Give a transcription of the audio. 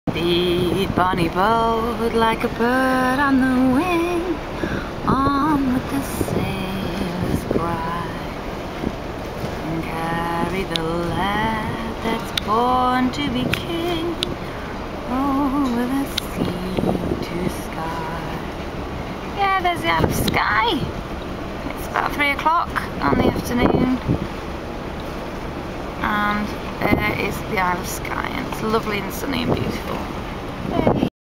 Beat Bonny boat like a bird on the wing, on with the sailor's bride, and carry the lad that's born to be king over the sea to sky. Yeah, there's the Isle of Skye. It's about 3 o'clock on the afternoon, and there is the Isle of Skye, and it's lovely and sunny and beautiful. Yay.